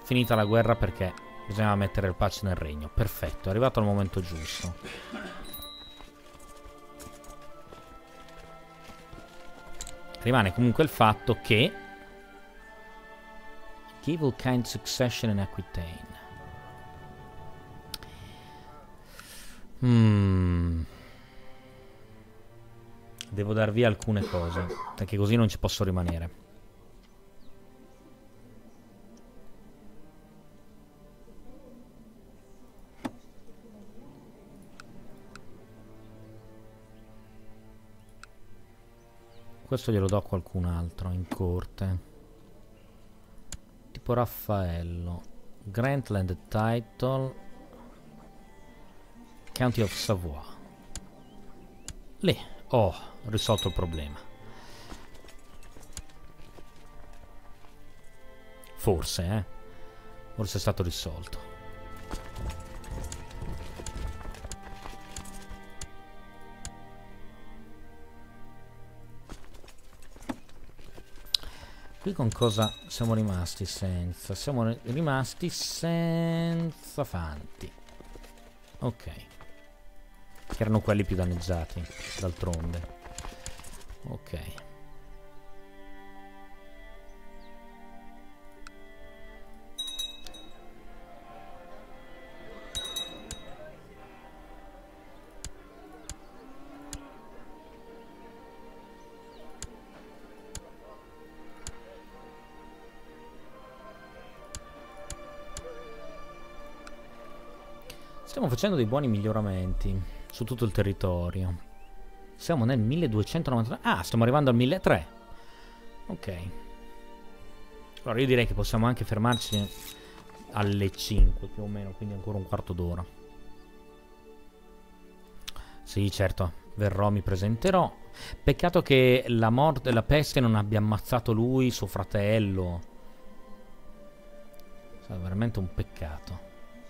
finita la guerra perché bisognava mettere il pace nel regno. Perfetto, è arrivato al momento giusto. Rimane comunque il fatto che give all kind succession in Aquitaine. Devo dar via alcune cose, perché così non ci posso rimanere. Questo glielo do a qualcun altro in corte. Tipo Raffaello. Grantland title. County of Savoie. Lì. Oh, ho risolto il problema. Forse, Forse è stato risolto. Qui con cosa siamo rimasti senza? Siamo rimasti senza fanti. Ok. Che erano quelli più danneggiati, d'altronde. Ok. Stiamo facendo dei buoni miglioramenti su tutto il territorio. Siamo nel 1293. Ah, stiamo arrivando al 1300. Ok. Allora io direi che possiamo anche fermarci alle 5 più o meno, quindi ancora un quarto d'ora. Sì, certo, verrò, mi presenterò. Peccato che la morte, la peste non abbia ammazzato lui, suo fratello. È veramente un peccato.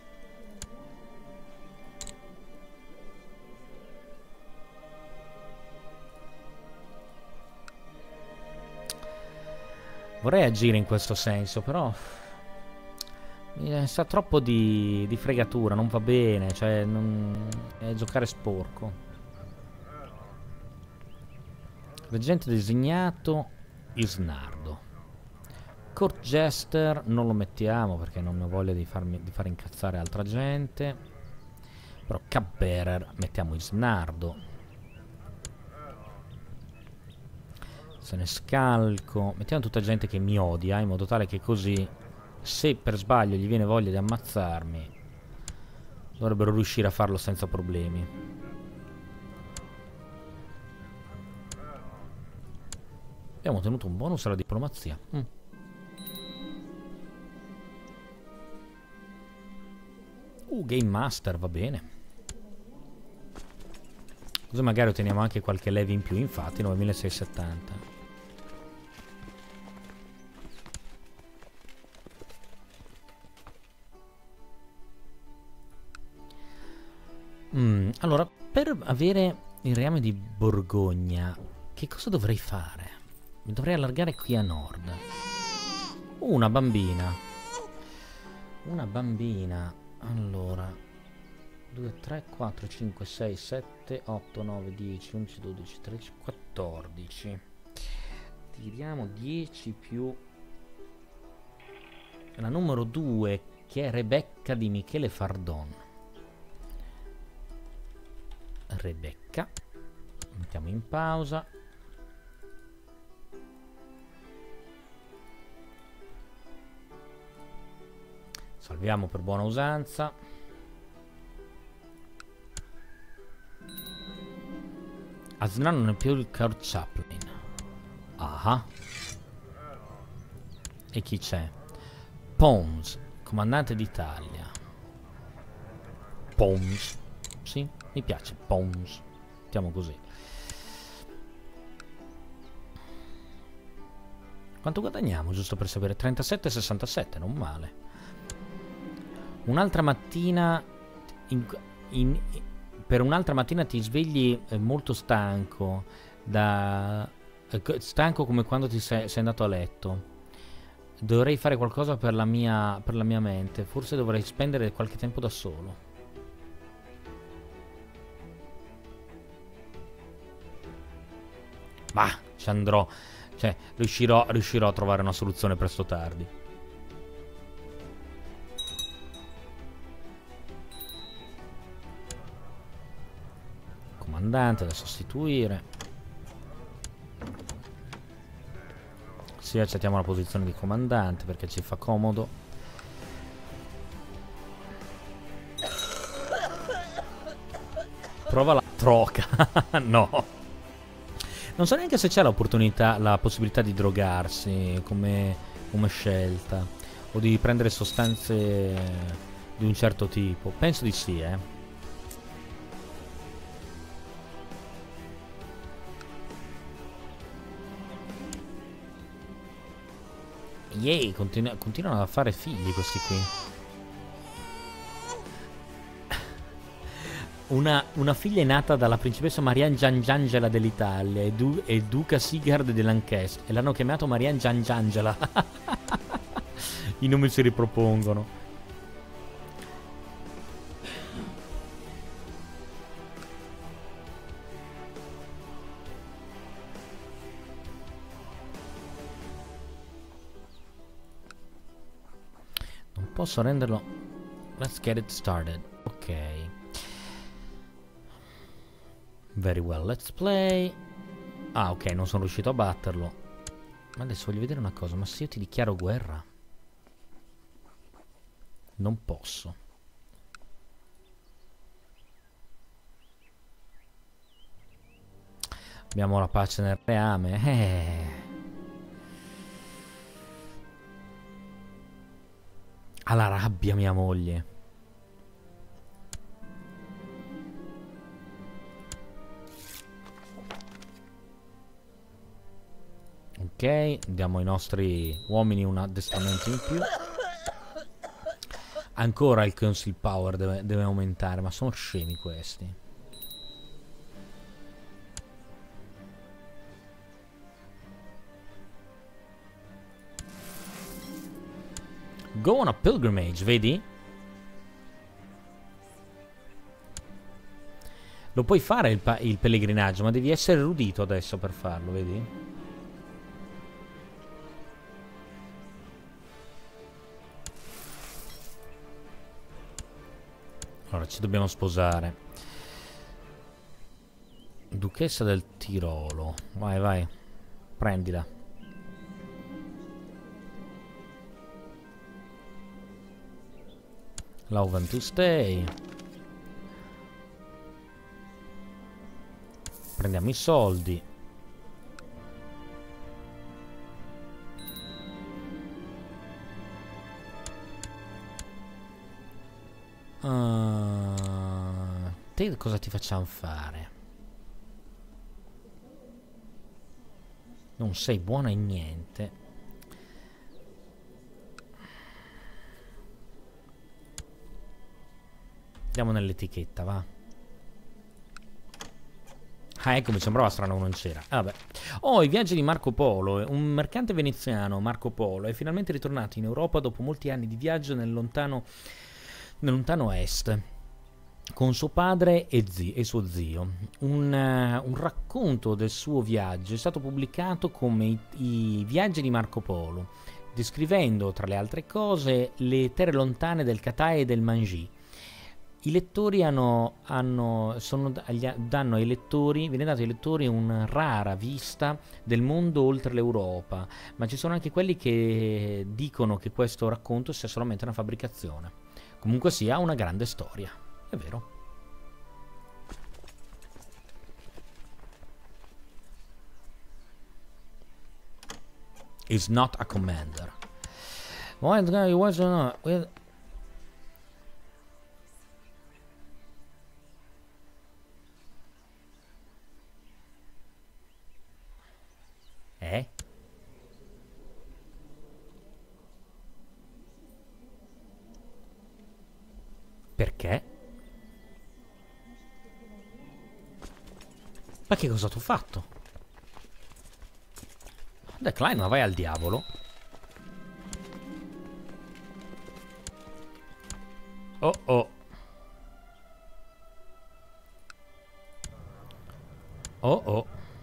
Vorrei agire in questo senso, però mi sa troppo di fregatura, non va bene, cioè è giocare sporco. Reggente designato Isnardo. Court Jester non lo mettiamo perché non ho voglia di fare incazzare altra gente. Però Cupbearer mettiamo Isnardo. Senescalco, mettiamo tutta gente che mi odia in modo tale che così, se per sbaglio gli viene voglia di ammazzarmi, dovrebbero riuscire a farlo senza problemi. Abbiamo ottenuto un bonus alla diplomazia. Game Master, va bene. Così magari otteniamo anche qualche leve in più, infatti 9670. Allora, per avere il reame di Borgogna, che cosa dovrei fare? Mi dovrei allargare qui a nord. Una bambina. Una bambina. Allora, 2, 3, 4, 5, 6, 7, 8, 9, 10, 11, 12, 13, 14. Tiriamo 10 più la numero 2, che è Rebecca di Michele Fardon. Rebecca, mettiamo in pausa. Salviamo per buona usanza. Asnan non è più il Court Chaplain. Ah. E chi c'è? Pons, comandante d'Italia. Pons. Sì, mi piace Pons. Mettiamo così. Quanto guadagniamo, giusto per sapere? 37,67, non male. Un'altra mattina per un'altra mattina ti svegli molto stanco stanco come quando sei andato a letto. Dovrei fare qualcosa per la mia mente. Forse dovrei spendere qualche tempo da solo. Ma ci andrò. Cioè, riuscirò a trovare una soluzione presto o tardi. Comandante da sostituire. Sì, accettiamo la posizione di comandante perché ci fa comodo. Prova la troca. No. Non so neanche se c'è l'opportunità, la possibilità di drogarsi come scelta. O di prendere sostanze di un certo tipo. Penso di sì, Yay, continuano a fare figli questi qui. Una figlia è nata dalla principessa Marianne Giangiangela dell'Italia e duca Sigurd di Lancaster. E l'hanno chiamato Marianne Giangiangela. I nomi si ripropongono. Non posso renderlo. Let's get it started. Ok. Very well, let's play. Ah, ok, non sono riuscito a batterlo. Ma adesso voglio vedere una cosa. Ma se io ti dichiaro guerra? Non posso. Abbiamo la pace nel reame. Ha la rabbia mia moglie. Ok, diamo ai nostri uomini un addestramento in più. Ancora il Council Power deve aumentare, ma sono scemi questi. Go on a pilgrimage, vedi? Lo puoi fare il pellegrinaggio, ma devi essere erudito adesso per farlo, vedi? Allora, ci dobbiamo sposare. Duchessa del Tirolo. Vai, vai. Prendila. Love to stay. Prendiamo i soldi. Te cosa ti facciamo fare? Non sei buona in niente. Andiamo nell'etichetta, va. Ah, ecco, mi sembrava strano che non c'era. Vabbè. Oh, i viaggi di Marco Polo. Un mercante veneziano, Marco Polo, è finalmente ritornato in Europa dopo molti anni di viaggio nel lontano est, con suo padre e suo zio. Un racconto del suo viaggio è stato pubblicato come i viaggi di Marco Polo, descrivendo, tra le altre cose, le terre lontane del Cathay e del Manji. I lettori danno ai lettori, viene dato ai lettori una rara vista del mondo oltre l'Europa, ma ci sono anche quelli che dicono che questo racconto sia solamente una fabbricazione. Comunque sia una grande storia, è vero. Is not a commander. Perché? Ma che cosa t'ho fatto? Decline, ma vai al diavolo. Oh oh. Oh oh.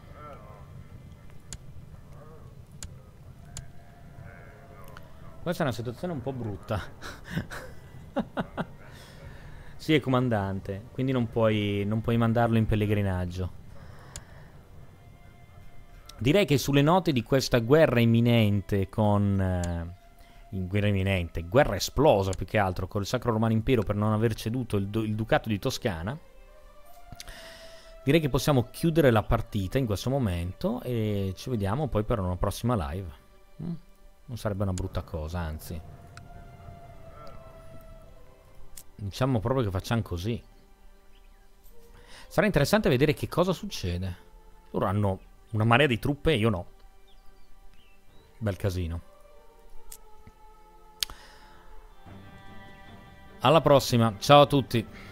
Questa è una situazione un po' brutta. Sì, è comandante, quindi non puoi mandarlo in pellegrinaggio. Direi che sulle note di questa guerra imminente guerra esplosa più che altro col Sacro Romano Impero per non aver ceduto il Ducato di Toscana, direi che possiamo chiudere la partita in questo momento e ci vediamo poi per una prossima live. Non sarebbe una brutta cosa, anzi. Diciamo proprio che facciamo così. Sarà interessante vedere che cosa succede. Loro hanno una marea di truppe e io no. Bel casino. Alla prossima, ciao a tutti.